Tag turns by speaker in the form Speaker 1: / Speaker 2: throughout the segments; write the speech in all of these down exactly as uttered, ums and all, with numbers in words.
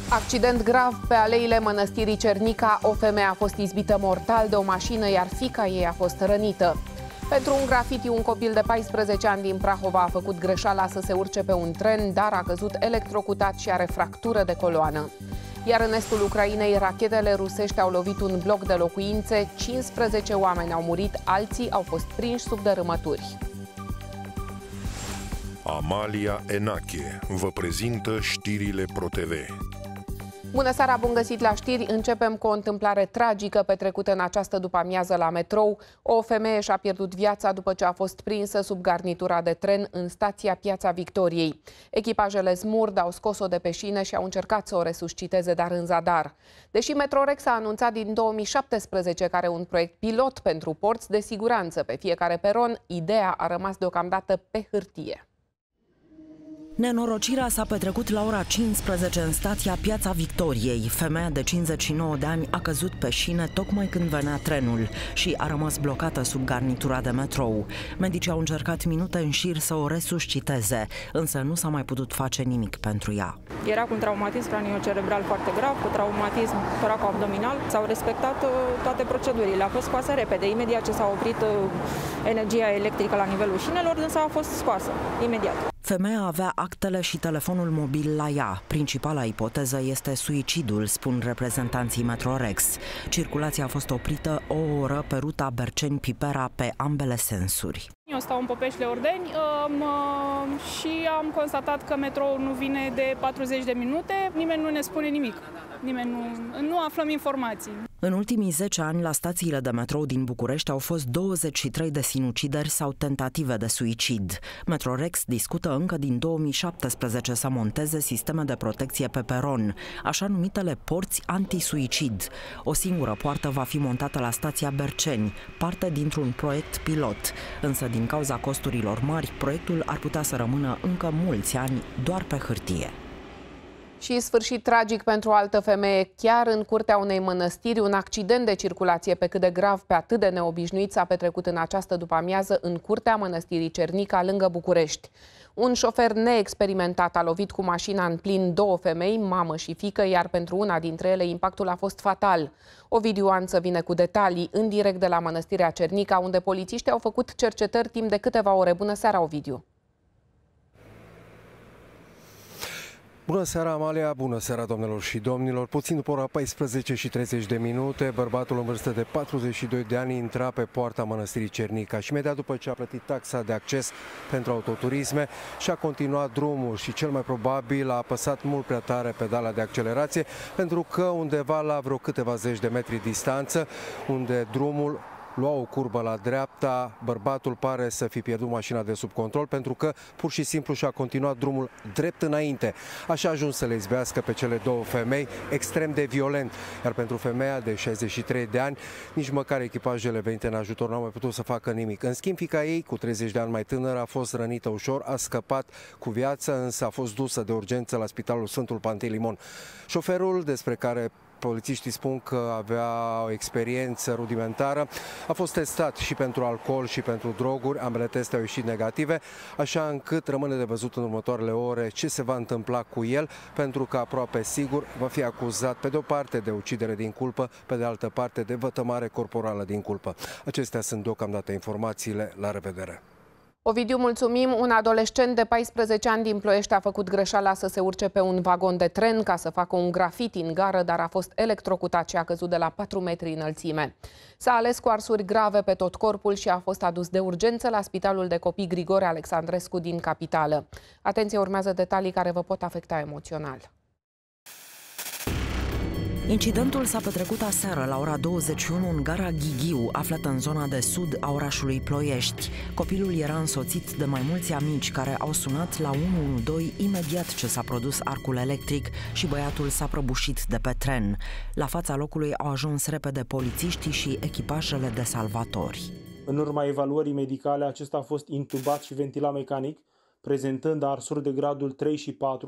Speaker 1: Accident grav pe aleile mănăstirii Cernica. O femeie a fost izbită mortal de o mașină, iar fiica ei a fost rănită. Pentru un grafiti, un copil de paisprezece ani din Prahova a făcut greșeala să se urce pe un tren, dar a căzut electrocutat și are fractură de coloană. Iar în estul Ucrainei, rachetele rusești au lovit un bloc de locuințe, cincisprezece oameni au murit, alții au fost prinși sub dărâmături.
Speaker 2: Amalia Enache vă prezintă știrile ProTV.
Speaker 1: Bună seara, bun găsit la știri. Începem cu o întâmplare tragică petrecută în această după-amiază la metrou. O femeie și-a pierdut viața după ce a fost prinsă sub garnitura de tren în stația Piața Victoriei. Echipajele Smurd au scos-o de pe șine și au încercat să o resusciteze, dar în zadar. Deși Metrorex a anunțat din două mii șaptesprezece că are un proiect pilot pentru porți de siguranță pe fiecare peron, ideea a rămas deocamdată pe hârtie.
Speaker 3: Nenorocirea s-a petrecut la ora cincisprezece în stația Piața Victoriei. Femeia de cincizeci și nouă de ani a căzut pe șine tocmai când venea trenul și a rămas blocată sub garnitura de metrou. Medicii au încercat minute în șir să o resusciteze, însă nu s-a mai putut face nimic pentru ea.
Speaker 4: Era cu un traumatism craniocerebral foarte grav, cu traumatism toraco-abdominal. S-au respectat toate procedurile. A fost scoasă repede, imediat ce s-a oprit energia electrică la nivelul șinelor, însă a fost scoasă imediat.
Speaker 3: Femeia avea actele și telefonul mobil la ea. Principala ipoteză este suicidul, spun reprezentanții Metrorex. Circulația a fost oprită o oră pe ruta Berceni-Pipera pe ambele sensuri.
Speaker 5: Eu stau în Popeșle-Ordeni um, și am constatat că metroul nu vine de patruzeci de minute. Nimeni nu ne spune nimic. Nimeni nu, nu aflăm informații.
Speaker 3: În ultimii zece ani, la stațiile de metrou din București au fost douăzeci și trei de sinucideri sau tentative de suicid. Metrorex discută încă din două mii șaptesprezece să monteze sisteme de protecție pe peron, așa numitele porți anti-suicid. O singură poartă va fi montată la stația Berceni, parte dintr-un proiect pilot. Însă, din cauza costurilor mari, proiectul ar putea să rămână încă mulți ani doar pe hârtie.
Speaker 1: Și sfârșit tragic pentru o altă femeie, chiar în curtea unei mănăstiri. Un accident de circulație pe cât de grav, pe atât de neobișnuit s-a petrecut în această după-amiază în curtea mănăstirii Cernica, lângă București. Un șofer neexperimentat a lovit cu mașina în plin două femei, mamă și fiică, iar pentru una dintre ele impactul a fost fatal. Ovidiu Anță vine cu detalii în direct de la mănăstirea Cernica, unde polițiștii au făcut cercetări timp de câteva ore. Bună seara, Ovidiu!
Speaker 6: Bună seara, Amalia! Bună seara, doamnelor și domnilor! Puțin după ora paisprezece și treizeci de minute, bărbatul în vârstă de patruzeci și doi de ani intra pe poarta mănăstirii Cernica și imediat după ce a plătit taxa de acces pentru autoturisme și-a continuat drumul și cel mai probabil a apăsat mult prea tare pedala de accelerație, pentru că undeva la vreo câteva zeci de metri distanță, unde drumul lua o curbă la dreapta, bărbatul pare să fi pierdut mașina de sub control, pentru că pur și simplu și-a continuat drumul drept înainte. Așa a ajuns să le izbească pe cele două femei extrem de violent. Iar pentru femeia de șaizeci și trei de ani, nici măcar echipajele venite în ajutor n-au mai putut să facă nimic. În schimb, fiica ei, cu treizeci de ani mai tânără, a fost rănită ușor, a scăpat cu viață, însă a fost dusă de urgență la Spitalul Sfântul Pantelimon. Șoferul, despre care polițiștii spun că avea o experiență rudimentară, a fost testat și pentru alcool și pentru droguri. Ambele teste au ieșit negative, așa încât rămâne de văzut în următoarele ore ce se va întâmpla cu el, pentru că aproape sigur va fi acuzat pe de o parte de ucidere din culpă, pe de altă parte de vătămare corporală din culpă. Acestea sunt deocamdată informațiile. La revedere!
Speaker 1: Ovidiu, mulțumim. Un adolescent de paisprezece ani din Ploiești a făcut greșeala să se urce pe un vagon de tren ca să facă un grafiti în gară, dar a fost electrocutat și a căzut de la patru metri înălțime. S-a ales cu arsuri grave pe tot corpul și a fost adus de urgență la Spitalul de Copii Grigore Alexandrescu din capitală. Atenție, urmează detalii care vă pot afecta emoțional.
Speaker 3: Incidentul s-a petrecut aseară la ora douăzeci și unu în gara Ghighiu, aflată în zona de sud a orașului Ploiești. Copilul era însoțit de mai mulți amici care au sunat la unu unu doi imediat ce s-a produs arcul electric și băiatul s-a prăbușit de pe tren. La fața locului au ajuns repede polițiștii și echipajele de salvatori.
Speaker 7: În urma evaluării medicale, acesta a fost intubat și ventilat mecanic, prezentând arsuri de gradul trei și patru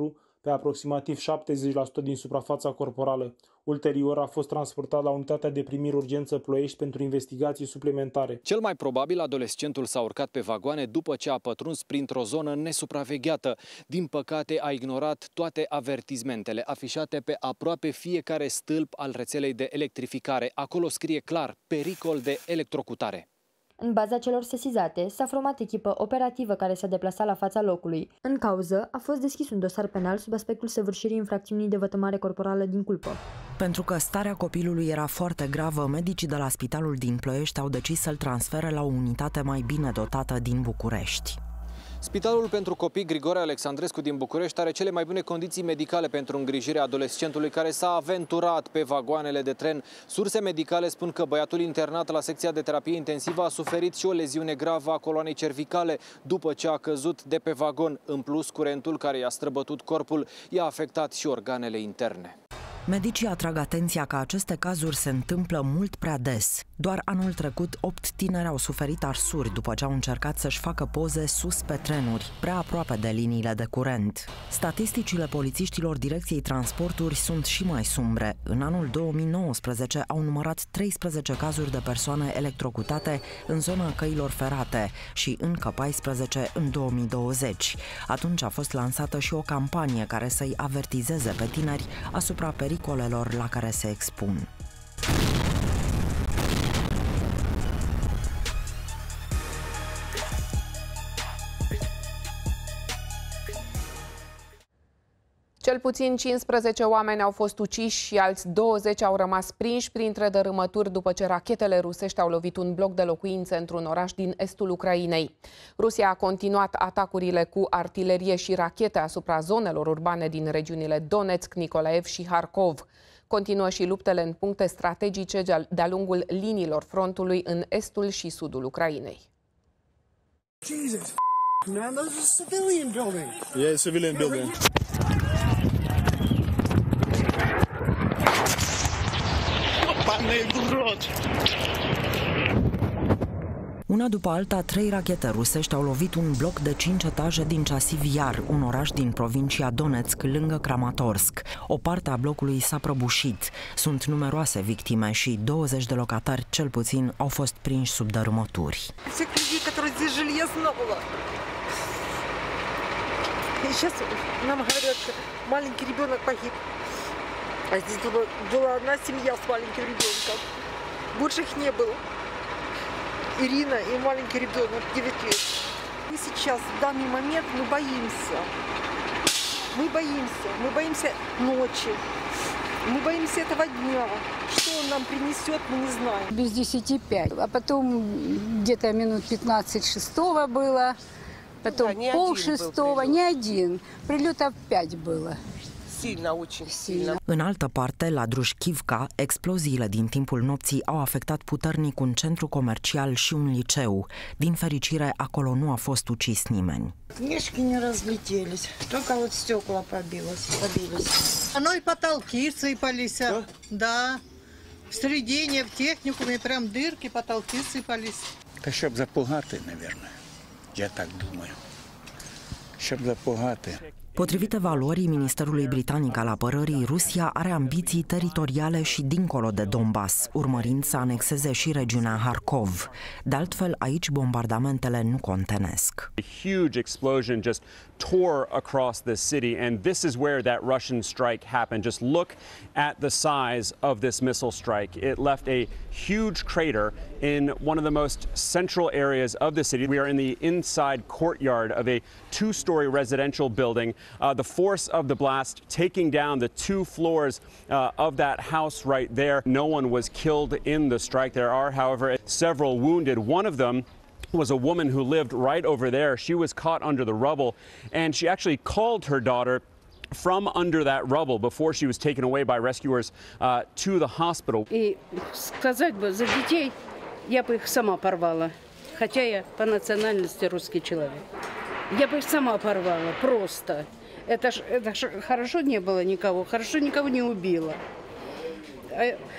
Speaker 7: pe aproximativ șaptezeci la sută din suprafața corporală. Ulterior a fost transportat la unitatea de primire urgență Ploiești pentru investigații suplimentare.
Speaker 8: Cel mai probabil, adolescentul s-a urcat pe vagoane după ce a pătruns printr-o zonă nesupravegheată. Din păcate, a ignorat toate avertizmentele afișate pe aproape fiecare stâlp al rețelei de electrificare. Acolo scrie clar: pericol de electrocutare.
Speaker 9: În baza celor sesizate, s-a format echipă operativă care s-a deplasat la fața locului. În cauză, a fost deschis un dosar penal sub aspectul săvârșirii infracțiunii de vătămare corporală din culpă.
Speaker 3: Pentru că starea copilului era foarte gravă, medicii de la spitalul din Ploiești au decis să-l transfere la o unitate mai bine dotată din București.
Speaker 8: Spitalul pentru copii Grigore Alexandrescu din București are cele mai bune condiții medicale pentru îngrijirea adolescentului care s-a aventurat pe vagoanele de tren. Surse medicale spun că băiatul internat la secția de terapie intensivă a suferit și o leziune gravă a coloanei cervicale după ce a căzut de pe vagon. În plus, curentul care i-a străbătut corpul i-a afectat și organele interne.
Speaker 3: Medicii atrag atenția că aceste cazuri se întâmplă mult prea des. Doar anul trecut, opt tineri au suferit arsuri după ce au încercat să-și facă poze sus pe trenuri, prea aproape de liniile de curent. Statisticile polițiștilor Direcției Transporturi sunt și mai sumbre. În anul două mii nouăsprezece au numărat treisprezece cazuri de persoane electrocutate în zona căilor ferate și încă paisprezece în două mii douăzeci. Atunci a fost lansată și o campanie care să-i avertizeze pe tineri asupra pericolelor la care se expun.
Speaker 1: Cel puțin cincisprezece oameni au fost uciși și alți douăzeci au rămas prinși printre dărâmături după ce rachetele rusești au lovit un bloc de locuințe într-un oraș din estul Ucrainei. Rusia a continuat atacurile cu artilerie și rachete asupra zonelor urbane din regiunile Donetsk, Nikolaev și Harkov. Continuă și luptele în puncte strategice de-a lungul liniilor frontului în estul și sudul Ucrainei.
Speaker 10: Jesus, man, those are civilian buildings.
Speaker 11: Yeah, civilian building.
Speaker 3: Una după alta, trei rachete rusești au lovit un bloc de cinci etaje din Chasiv Yar, un oraș din provincia Donetsk, lângă Kramatorsk. O parte a blocului s-a prăbușit. Sunt numeroase victime și douăzeci de locatari, cel puțin, au fost prinși sub dărâmături.
Speaker 12: Сейчас нам говорят, что маленький ребенок погиб. А здесь была, была одна семья с маленьким ребенком. Больше их не было. Ирина и маленький ребенок, девять лет. И сейчас, в данный момент, мы боимся. Мы боимся. Мы боимся ночи. Мы боимся этого дня. Что он нам принесет, мы не знаем.
Speaker 13: Без десяти пять. А потом где-то минут пятнадцать шестого было. Потом да, пол шестого, не один. Прилетов пять было.
Speaker 12: Сильно, очень сильно.
Speaker 3: În altă parte, la Drușchivka, exploziile din timpul nopții au afectat puternic un centru comercial și un liceu. Din fericire, acolo nu a fost ucis nimeni.
Speaker 14: Книжки не разлетелись, только вот стекла побилось, побились.
Speaker 15: Оно и потолки сыпались, да. В средине, в техникуме прям дырки, потолки сыпались.
Speaker 16: Та щоб запугати, наверное. Я так думаю. Щоб запугати.
Speaker 3: Potrivit evaluării Ministerului Britanic al Apărării, Rusia are ambiții teritoriale și dincolo de Donbass, urmărind să anexeze și regiunea Harkov. De altfel, aici bombardamentele nu contenesc.
Speaker 17: A huge explosion just tore across the city, and this is where that Russian strike happened. Just look at the size of this missile strike. It left a huge crater in one of the most central areas of the city. We are in the inside courtyard of a two-story residential building. Uh, the force of the blast taking down the two floors uh, of that house right there. No one was killed in the strike. There are, however, several wounded. One of them was a woman who lived right over there. She was caught under the rubble, and she actually called her daughter from under that rubble before she was taken away by rescuers uh, to the hospital.
Speaker 18: И сказать бы за детей, я бы их сама порвала, хотя я по национальности русский человек. Я бы их сама порвала, просто. Это ж, это ж хорошо не было никого, хорошо никого не убило.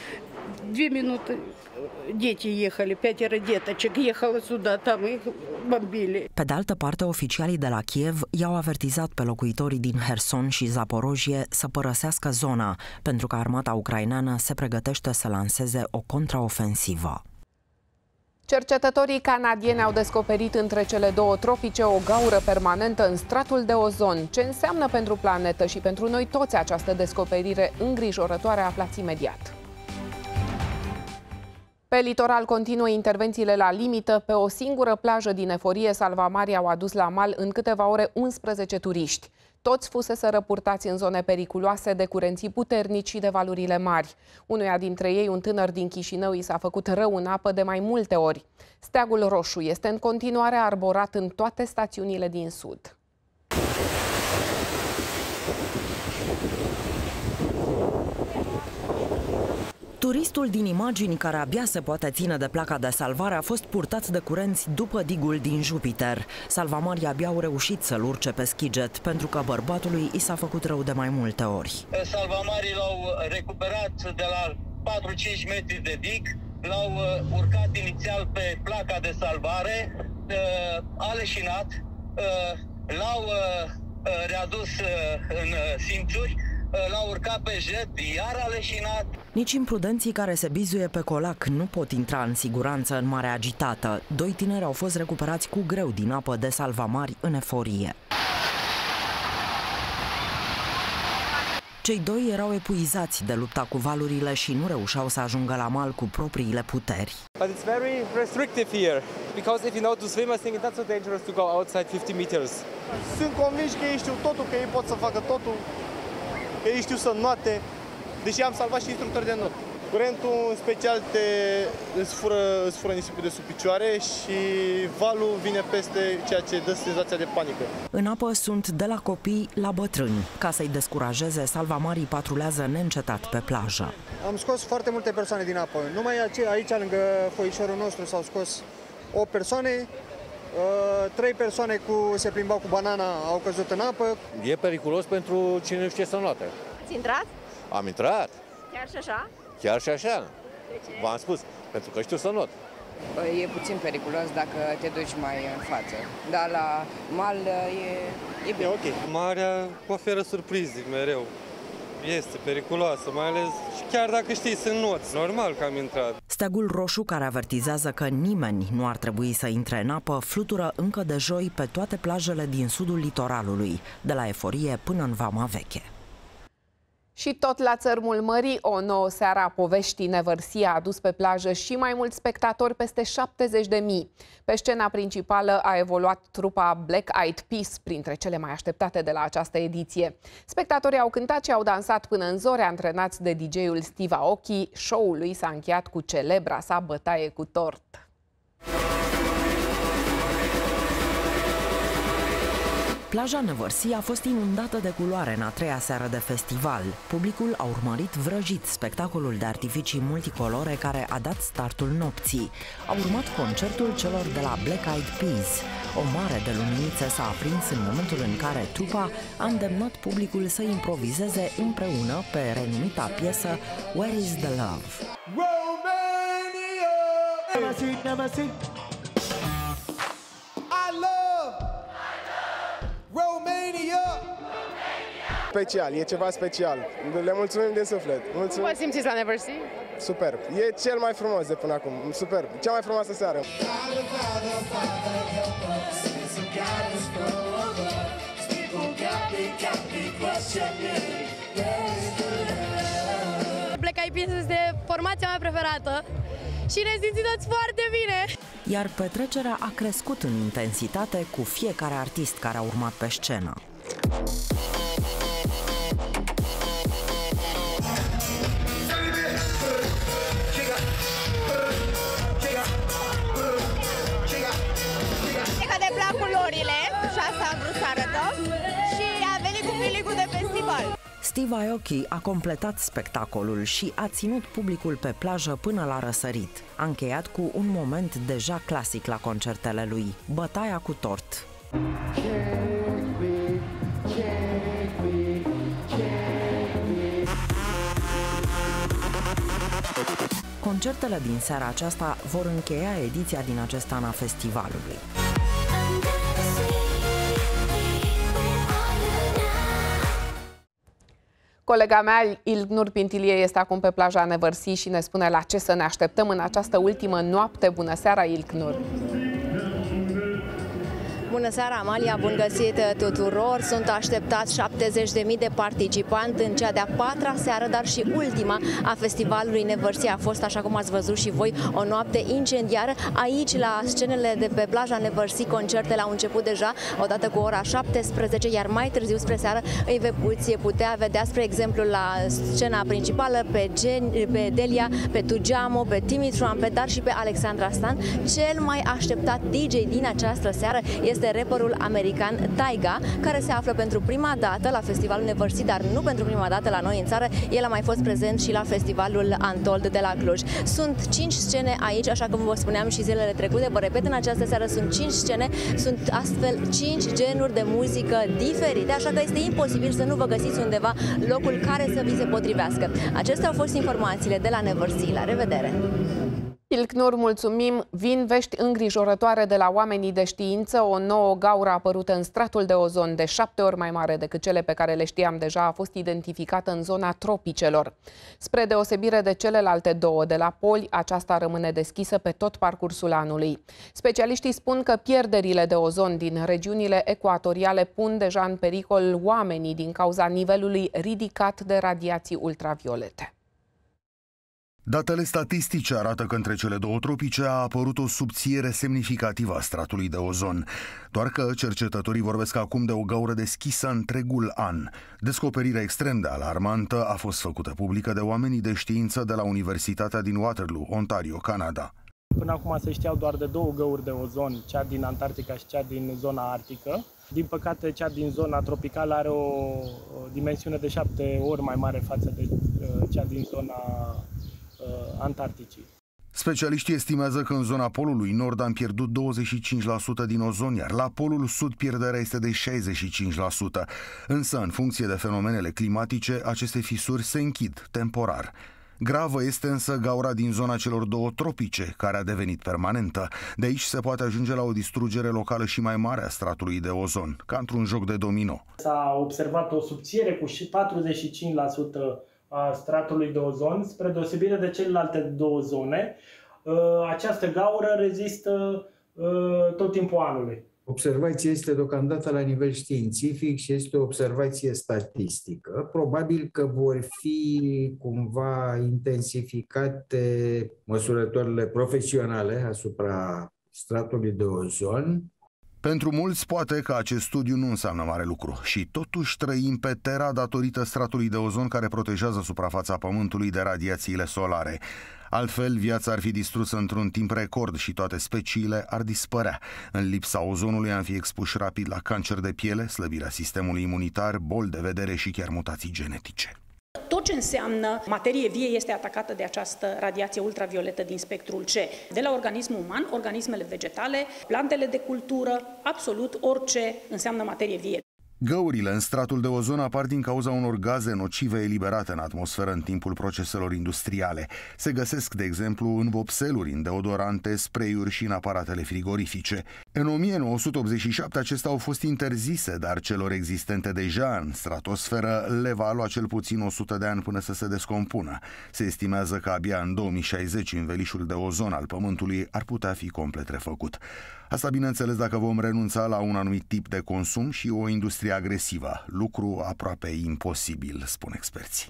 Speaker 18: Две минуты дети ехали, пятеро деточек ехало сюда, там их бомбили.
Speaker 3: Pe de altă parte, oficialii de la Kiev i-au avertizat pe locuitorii din Herson și Zaporojie să părăsească zona, pentru că armata ucraineană se pregătește să lanseze o contraofensivă.
Speaker 1: Cercetătorii canadieni au descoperit între cele două tropice o gaură permanentă în stratul de ozon. Ce înseamnă pentru planetă și pentru noi toți această descoperire îngrijorătoare, aflați imediat. Pe litoral continuă intervențiile la limită. Pe o singură plajă din Eforie, Salvamari au adus la mal în câteva ore unsprezece turiști. Toți fusese răpurtați în zone periculoase de curenții puternici și de valurile mari. Unuia dintre ei, un tânăr din Chișinău, i s-a făcut rău în apă de mai multe ori. Steagul roșu este în continuare arborat în toate stațiunile din sud.
Speaker 3: Turistul din imagini, care abia se poate ține de placa de salvare, a fost purtat de curenți după digul din Jupiter. Salvamarii abia au reușit să-l urce pe schiget, pentru că bărbatului i s-a făcut rău de mai multe ori.
Speaker 11: Salvamarii l-au recuperat de la patru-cinci metri de dig, l-au urcat inițial pe placa de salvare, a leșinat, l-au readus în simțuri, l-a urcat pe jet, iar a leșinat.
Speaker 3: Nici imprudenții care se bizuie pe colac nu pot intra în siguranță în mare agitată. Doi tineri au fost recuperați cu greu din apă de Salvamari în Eforie. Cei doi erau epuizați de lupta cu valurile și nu reușeau să ajungă la mal cu propriile puteri.
Speaker 19: But it's very restrictive here, because if you know to swim, I think it's not so dangerous to go outside fifty meters.
Speaker 20: Sunt convinși că ei știu totul, că ei pot să facă totul. Ei știu să înnoate, deși am salvat și instructori de not. Curentul în special te, îți, fură, îți fură nisipul de sub picioare și valul vine peste, ceea ce dă senzația de panică.
Speaker 3: În apă sunt de la copii la bătrâni. Ca să-i descurajeze, Salvamarii patrulează neîncetat pe plajă.
Speaker 20: Am scos foarte multe persoane din apă. Numai aici, lângă foișorul nostru, s-au scos opt persoane. Trei persoane cu, se plimbau cu banana, au căzut în apă.
Speaker 21: E periculos pentru cine nu știe să înoate.
Speaker 22: Ați intrat?
Speaker 21: Am intrat.
Speaker 22: Chiar și așa?
Speaker 21: Chiar și așa.
Speaker 22: De ce?
Speaker 21: V-am spus, pentru că știu să not.
Speaker 23: E puțin periculos dacă te duci mai în față, dar la mal e, e bine.
Speaker 19: E ok. Marea oferă surprize mereu. Este periculoasă, mai ales și chiar dacă știi, sunt noți. Normal că am intrat.
Speaker 3: Steagul roșu, care avertizează că nimeni nu ar trebui să intre în apă, flutură încă de joi pe toate plajele din sudul litoralului, de la Eforie până în Vama Veche.
Speaker 1: Și tot la țărmul mării, o nouă seară a poveștii Nevărsia a adus pe plajă și mai mulți spectatori, peste șaptezeci de mii. Pe scena principală a evoluat trupa Black Eyed Peas, printre cele mai așteptate de la această ediție. Spectatorii au cântat și au dansat până în zori, antrenați de D J-ul Steve Aoki. Show-ul lui s-a încheiat cu celebra sa bătaie cu tort.
Speaker 3: Plaja Nevărsia a fost inundată de culoare în a treia seară de festival. Publicul a urmărit vrăjit spectacolul de artificii multicolore care a dat startul nopții. A urmat concertul celor de la Black Eyed Peas. O mare de luminițe s-a aprins în momentul în care trupa a îndemnat publicul să improvizeze împreună pe renumita piesă Where is the Love?
Speaker 10: Romania! Never seen, never seen. I love Romania!
Speaker 20: Special, e ceva special. Le mulțumim din suflet. Mulțumim.
Speaker 22: Vă simțiți la Nevărsia?
Speaker 20: Superb. E cel mai frumos de până acum. Superb. Cea mai frumoasă seară.
Speaker 22: Black Eyed Peas este formația mea preferată și ne simțim toți foarte bine.
Speaker 3: Iar petrecerea a crescut în intensitate cu fiecare artist care a urmat pe scenă.
Speaker 22: E că ne plac culorile și asta am vrut să arătăm și a venit cu feeling-ul de festival.
Speaker 3: Steve Aoki a completat spectacolul și a ținut publicul pe plajă până la răsărit. A încheiat cu un moment deja clasic la concertele lui, bătaia cu tort.
Speaker 10: Check me, check me, check me.
Speaker 3: Concertele din seara aceasta vor încheia ediția din acest an a festivalului.
Speaker 1: Colega mea, Ilknur Pintilie, este acum pe plaja Nevărsi și ne spune la ce să ne așteptăm în această ultimă noapte. Bună seara, Ilknur!
Speaker 2: Bună seara, Amalia! Bun găsit tuturor! Sunt așteptați șaptezeci de mii de participanți în cea de-a patra seară, dar și ultima a festivalului Nevărsi. A fost, așa cum ați văzut și voi, o noapte incendiară. Aici, la scenele de pe plaja Nevărsi, concertele au început deja odată cu ora șaptesprezece, iar mai târziu, spre seară, îi veți putea vedea, spre exemplu, la scena principală pe, Gen, pe Delia, pe Tujamo, pe Timmy Trumpet, dar și pe Alexandra Stan. Cel mai așteptat D J din această seară este rapperul american Tyga, care se află pentru prima dată la festivalul Nevărsi, dar nu pentru prima dată la noi în țară. El a mai fost prezent și la festivalul Untold de la Cluj. Sunt cinci scene aici, așa cum vă spuneam și zilele trecute. Vă repet, în această seară sunt cinci scene, sunt astfel cinci genuri de muzică diferite, așa că este imposibil să nu vă găsiți undeva locul care să vi se potrivească. Acestea au fost informațiile de la Nevărsi. La revedere!
Speaker 1: Ilknur, mulțumim! Vin vești îngrijorătoare de la oamenii de știință. O nouă gaură apărută în stratul de ozon de șapte ori mai mare decât cele pe care le știam deja a fost identificată în zona tropicelor. Spre deosebire de celelalte două de la poli, aceasta rămâne deschisă pe tot parcursul anului. Specialiștii spun că pierderile de ozon din regiunile ecuatoriale pun deja în pericol oamenii din cauza nivelului ridicat de radiații ultraviolete.
Speaker 4: Datele statistice arată că între cele două tropice a apărut o subțiere semnificativă a stratului de ozon, doar că cercetătorii vorbesc acum de o gaură deschisă întregul an. Descoperirea extrem de alarmantă a fost făcută publică de oamenii de știință de la Universitatea din Waterloo, Ontario, Canada.
Speaker 7: Până acum se știau doar de două găuri de ozon, cea din Antarctica și cea din zona arctică. Din păcate, cea din zona tropicală are o dimensiune de șapte ori mai mare față de cea din zona Antarcticii.
Speaker 4: Specialiștii estimează că în zona polului nord am pierdut douăzeci și cinci la sută din ozon, iar la polul sud pierderea este de șaizeci și cinci la sută. Însă, în funcție de fenomenele climatice, aceste fisuri se închid temporar. Gravă este însă gaura din zona celor două tropice, care a devenit permanentă. De aici se poate ajunge la o distrugere locală și mai mare a stratului de ozon, ca într-un joc de domino.
Speaker 7: S-a observat o subțiere cu patruzeci și cinci la sută a stratului de ozon, spre deosebire de celelalte două zone. Această gaură rezistă tot timpul anului.
Speaker 5: Observația este deocamdată la nivel științific și este o observație statistică. Probabil că vor fi cumva intensificate măsurătorile profesionale asupra stratului de ozon.
Speaker 4: Pentru mulți poate că acest studiu nu înseamnă mare lucru și totuși trăim pe Terra datorită stratului de ozon care protejează suprafața Pământului de radiațiile solare. Altfel, viața ar fi distrusă într-un timp record și toate speciile ar dispărea. În lipsa ozonului am fi expuși rapid la cancer de piele, slăbirea sistemului imunitar, boli de vedere și chiar mutații genetice.
Speaker 24: Tot ce înseamnă materie vie este atacată de această radiație ultravioletă din spectrul C. De la organismul uman, organismele vegetale, plantele de cultură, absolut orice înseamnă materie vie.
Speaker 4: Găurile în stratul de ozon apar din cauza unor gaze nocive eliberate în atmosferă în timpul proceselor industriale. Se găsesc, de exemplu, în vopseluri, în deodorante, spray-uri și în aparatele frigorifice. În o mie nouă sute optzeci și șapte acestea au fost interzise, dar celor existente deja în stratosferă le va lua cel puțin o sută de ani până să se descompună. Se estimează că abia în două mii șaizeci învelișul de ozon al Pământului ar putea fi complet refăcut. Asta, bineînțeles, dacă vom renunța la un anumit tip de consum și o industrie agresivă, lucru aproape imposibil, spun experții.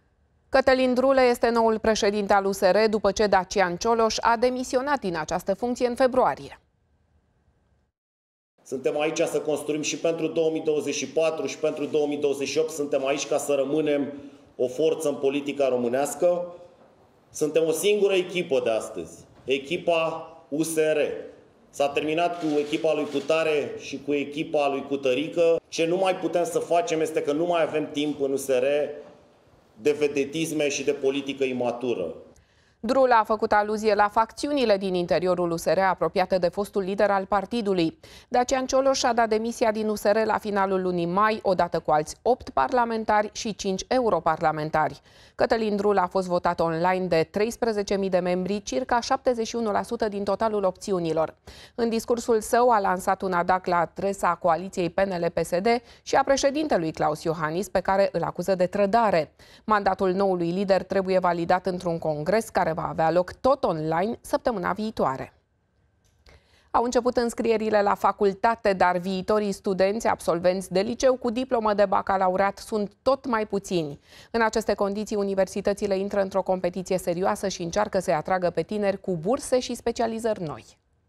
Speaker 1: Cătălin Drule este noul președinte al U S R după ce Dacian Cioloș a demisionat din această funcție în februarie.
Speaker 25: Suntem aici să construim și pentru două mii douăzeci și patru și pentru două mii douăzeci și opt. Suntem aici ca să rămânem o forță în politica românească. Suntem o singură echipă de astăzi, echipa U S R. S-a terminat cu echipa lui Cutare și cu echipa lui Cutărică. Ce nu mai putem să facem este că nu mai avem timp în U S R de vedetisme și de politică imatură.
Speaker 1: Drula a făcut aluzie la facțiunile din interiorul U S R apropiate de fostul lider al partidului. Dacian Cioloș a dat demisia din U S R la finalul lunii mai, odată cu alți opt parlamentari și cinci europarlamentari. Cătălin Drula a fost votat online de treisprezece mii de membri, circa șaptezeci și unu la sută din totalul opțiunilor. În discursul său a lansat un atac la adresa coaliției P N L P S D și a președintelui Claus Iohannis, pe care îl acuză de trădare. Mandatul noului lider trebuie validat într-un congres care va avea loc tot online săptămâna viitoare. Au început înscrierile la facultate, dar viitorii studenți absolvenți de liceu cu diplomă de bacalaureat sunt tot mai puțini. În aceste condiții, universitățile intră într-o competiție serioasă și încearcă să-i atragă pe tineri cu burse și specializări noi.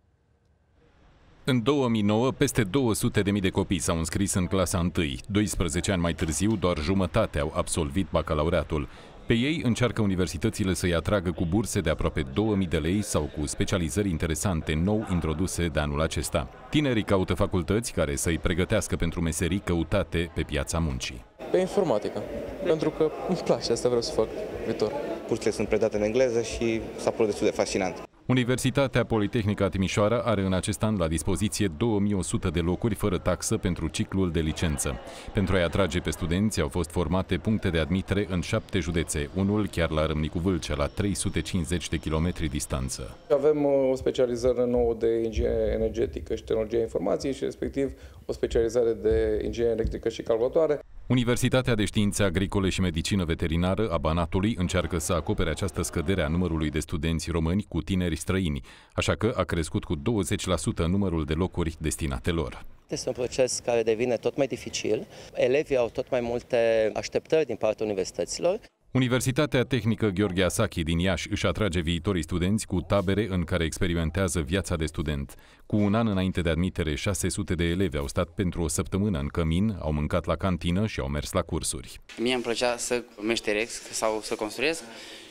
Speaker 6: În două mii nouă, peste două sute de mii de copii s-au înscris în clasa întâi. doisprezece ani mai târziu, doar jumătate au absolvit bacalaureatul. Pe ei încearcă universitățile să-i atragă cu burse de aproape două mii de lei sau cu specializări interesante nou introduse de anul acesta. Tinerii caută facultăți care să-i pregătească pentru meserii căutate pe piața muncii.
Speaker 8: Pe informatică, pentru că îmi place, asta vreau să fac viitor.
Speaker 9: Cursele sunt predate în engleză și s-a părut destul de fascinant.
Speaker 6: Universitatea Politehnică a Timișoara are în acest an la dispoziție două mii o sută de locuri fără taxă pentru ciclul de licență. Pentru a-i atrage pe studenți au fost formate puncte de admitere în șapte județe, unul chiar la Râmnicu Vâlcea, la trei sute cincizeci de kilometri distanță.
Speaker 8: Avem o specializare nouă de inginerie energetică și tehnologia informației și respectiv o specializare de inginerie electrică și calculatoare.
Speaker 6: Universitatea de Științe Agricole și Medicină Veterinară a Banatului încearcă să acopere această scădere a numărului de studenți români cu tineri străini, așa că a crescut cu douăzeci la sută numărul de locuri destinate lor.
Speaker 12: Este un proces care devine tot mai dificil. Elevii au tot mai multe așteptări din partea universităților.
Speaker 6: Universitatea Tehnică Gheorghe Asachi din Iași își atrage viitorii studenți cu tabere în care experimentează viața de student. Cu un an înainte de admitere, șase sute de elevi au stat pentru o săptămână în cămin, au mâncat la cantină și au mers la cursuri.
Speaker 13: Mie îmi plăcea să meșteresc sau să construiesc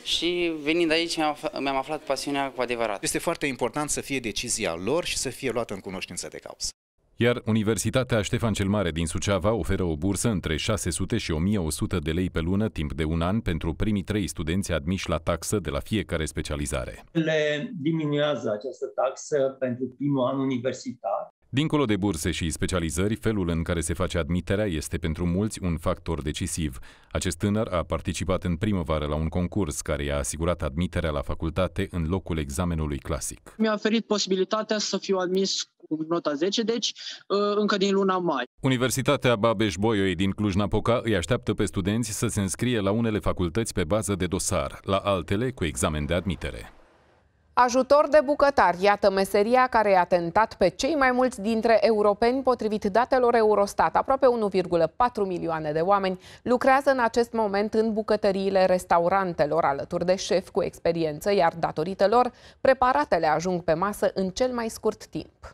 Speaker 13: și venind aici mi-am aflat pasiunea cu adevărat.
Speaker 26: Este foarte important să fie decizia lor și să fie luată în cunoștință de cauză.
Speaker 6: Iar Universitatea Ștefan cel Mare din Suceava oferă o bursă între șase sute și o mie o sută de lei pe lună timp de un an pentru primii trei studenți admiși la taxă de la fiecare specializare.
Speaker 27: Le diminuează această taxă pentru primul an universitar.
Speaker 6: Dincolo de burse și specializări, felul în care se face admiterea este pentru mulți un factor decisiv. Acest tânăr a participat în primăvară la un concurs care i-a asigurat admiterea la facultate în locul examenului clasic.
Speaker 28: Mi-a oferit posibilitatea să fiu admis cu nota zece, deci încă din luna mai.
Speaker 6: Universitatea Babeș-Bolyai din Cluj-Napoca îi așteaptă pe studenți să se înscrie la unele facultăți pe bază de dosar, la altele cu examen de admitere.
Speaker 1: Ajutor de bucătar, iată meseria care i-a tentat pe cei mai mulți dintre europeni, potrivit datelor Eurostat. Aproape unu virgulă patru milioane de oameni lucrează în acest moment în bucătăriile restaurantelor, alături de șefi cu experiență, iar datorită lor, preparatele ajung pe masă în cel mai scurt timp.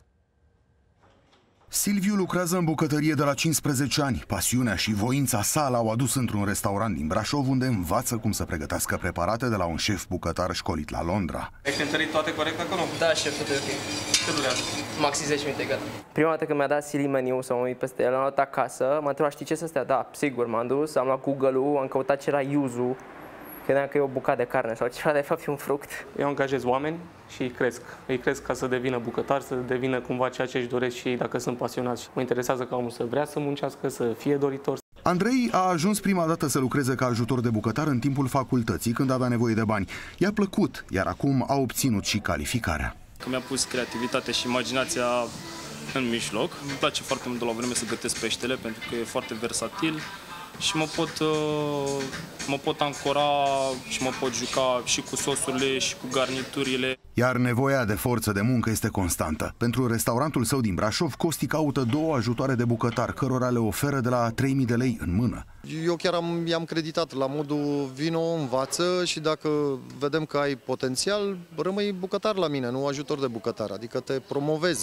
Speaker 4: Silviu lucrează în bucătărie de la cincisprezece ani. Pasiunea și voința sa l-au adus într-un restaurant din Brașov, unde învață cum să pregătească preparate de la un șef bucătar școlit la Londra.
Speaker 29: Ai cântărit toate corect acolo?
Speaker 30: Da, șef, tot e ok.
Speaker 29: Ce durează?
Speaker 30: Maxi zece minute, gata. Prima dată când mi-a dat Siri meniu să mă uit peste el, am luat acasă, m-a întrebat, știi ce să stea? Da, sigur, m-am dus, am luat Google-ul, am căutat ce era yuzu, credeam că e o bucată de carne sau ceva, de fapt e un fruct.
Speaker 29: Eu angajez oameni și îi cresc. Îi cresc ca să devină bucătari, să devină cumva ceea ce își doresc și ei dacă sunt pasionați. Mă interesează ca omul să vrea să muncească, să fie doritor.
Speaker 4: Andrei a ajuns prima dată să lucreze ca ajutor de bucătar în timpul facultății, când avea nevoie de bani. I-a plăcut, iar acum a obținut și calificarea.
Speaker 29: Că mi-a pus creativitatea și imaginația în mijloc. Îmi place foarte mult de la o vreme să gătesc peștele, pentru că e foarte versatil. Și mă pot, mă pot ancora și mă pot juca și cu sosurile și cu garniturile.
Speaker 4: Iar nevoia de forță de muncă este constantă. Pentru restaurantul său din Brașov, Costi caută două ajutoare de bucătar, cărora le oferă de la trei mii de lei în mână.
Speaker 31: Eu chiar am, i-am creditat la modul vino, învață și dacă vedem că ai potențial, rămâi bucătar la mine, nu ajutor de bucătar, adică te promovezi.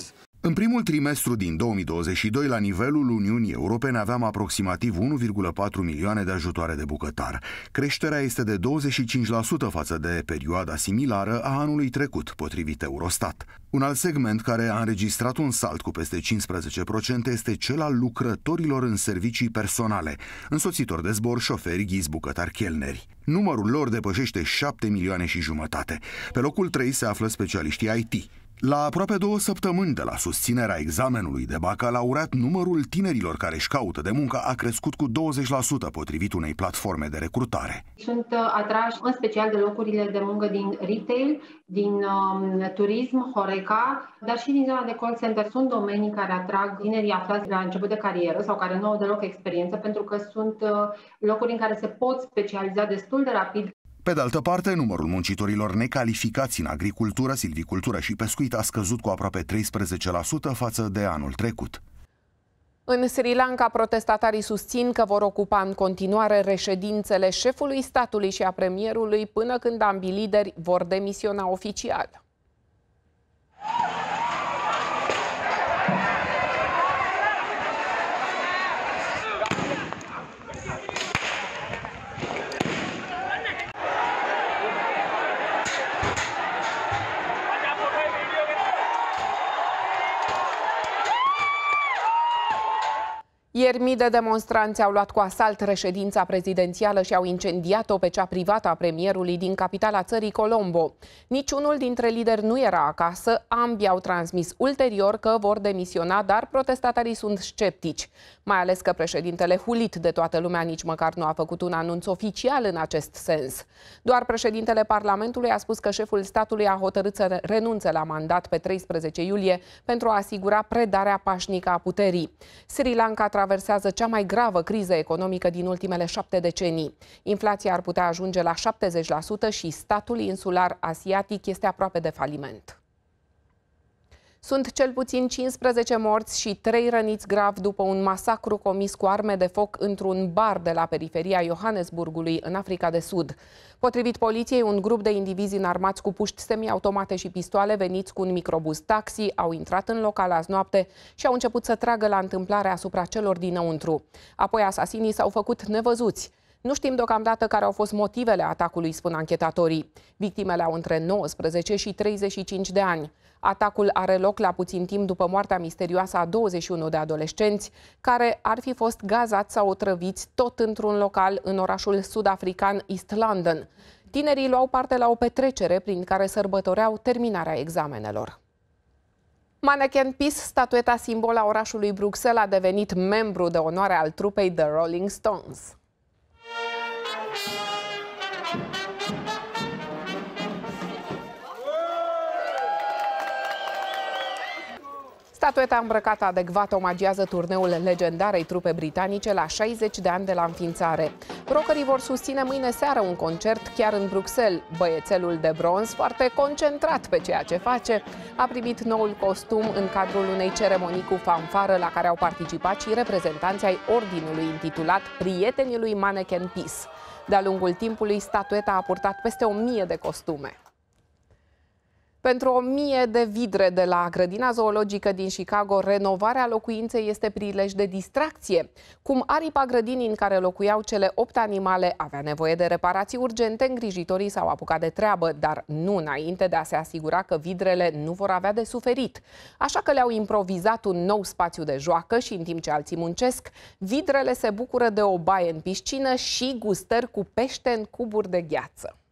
Speaker 4: În primul trimestru din două mii douăzeci și doi, la nivelul Uniunii Europene, aveam aproximativ unu virgulă patru milioane de ajutoare de bucătar. Creșterea este de douăzeci și cinci la sută față de perioada similară a anului trecut, potrivit Eurostat. Un alt segment care a înregistrat un salt cu peste cincisprezece la sută este cel al lucrătorilor în servicii personale, însoțitori de zbor, șoferi, ghizi, bucătari, chelneri. Numărul lor depășește șapte milioane și jumătate. Pe locul trei se află specialiștii I T. La aproape două săptămâni de la susținerea examenului de bacalaureat, numărul tinerilor care își caută de muncă a crescut cu douăzeci la sută, potrivit unei platforme de recrutare.
Speaker 11: Sunt atrași în special de locurile de muncă din retail, din um, turism, Horeca, dar și din zona de call center. Sunt domenii care atrag tinerii aflați la început de carieră sau care nu au deloc experiență, pentru că sunt uh, locuri în care se pot specializa destul de rapid.
Speaker 4: Pe de altă parte, numărul muncitorilor necalificați în agricultură, silvicultură și pescuit a scăzut cu aproape treisprezece la sută față de anul trecut.
Speaker 1: În Sri Lanka, protestatarii susțin că vor ocupa în continuare reședințele șefului statului și a premierului până când ambii lideri vor demisiona oficial. Ieri, mii de demonstranți au luat cu asalt reședința prezidențială și au incendiat-o pe cea privată a premierului din capitala țării, Colombo. Niciunul dintre lideri nu era acasă, ambii au transmis ulterior că vor demisiona, dar protestatarii sunt sceptici. Mai ales că președintele, hulit de toată lumea, nici măcar nu a făcut un anunț oficial în acest sens. Doar președintele Parlamentului a spus că șeful statului a hotărât să renunțe la mandat pe treisprezece iulie pentru a asigura predarea pașnică a puterii. Sri Lanka traversează cea mai gravă criză economică din ultimele șapte decenii. Inflația ar putea ajunge la șaptezeci la sută și statul insular asiatic este aproape de faliment. Sunt cel puțin cincisprezece morți și trei răniți grav după un masacru comis cu arme de foc într-un bar de la periferia Johannesburgului, în Africa de Sud. Potrivit poliției, un grup de indivizi înarmați cu puști semiautomate și pistoale veniți cu un microbuz taxi au intrat în local azi noapte și au început să tragă la întâmplare asupra celor dinăuntru. Apoi asasinii s-au făcut nevăzuți. Nu știm deocamdată care au fost motivele atacului, spun anchetatorii. Victimele au între nouăsprezece și treizeci și cinci de ani. Atacul are loc la puțin timp după moartea misterioasă a douăzeci și unu de adolescenți care ar fi fost gazați sau otrăviți tot într-un local în orașul sud-african East London. Tinerii luau parte la o petrecere prin care sărbătoreau terminarea examenelor. Mannequin Peace, statueta simbol a orașului Bruxelles, a devenit membru de onoare al trupei The Rolling Stones. Statueta îmbrăcată adecvat omagiază turneul legendarei trupe britanice la șaizeci de ani de la înființare. Rockerii vor susține mâine seară un concert chiar în Bruxelles. Băiețelul de bronz, foarte concentrat pe ceea ce face, a primit noul costum în cadrul unei ceremonii cu fanfară la care au participat și reprezentanții ai ordinului intitulat Prietenii lui Mannequin Peace. De-a lungul timpului, statueta a purtat peste o mie de costume. Pentru o mie de vidre de la grădina zoologică din Chicago, renovarea locuinței este prilej de distracție. Cum aripa grădinii în care locuiau cele opt animale avea nevoie de reparații urgente, îngrijitorii s-au apucat de treabă, dar nu înainte de a se asigura că vidrele nu vor avea de suferit. Așa că le-au improvizat un nou spațiu de joacă și, în timp ce alții muncesc, vidrele se bucură de o baie în piscină și gustări cu pește în cuburi de gheață.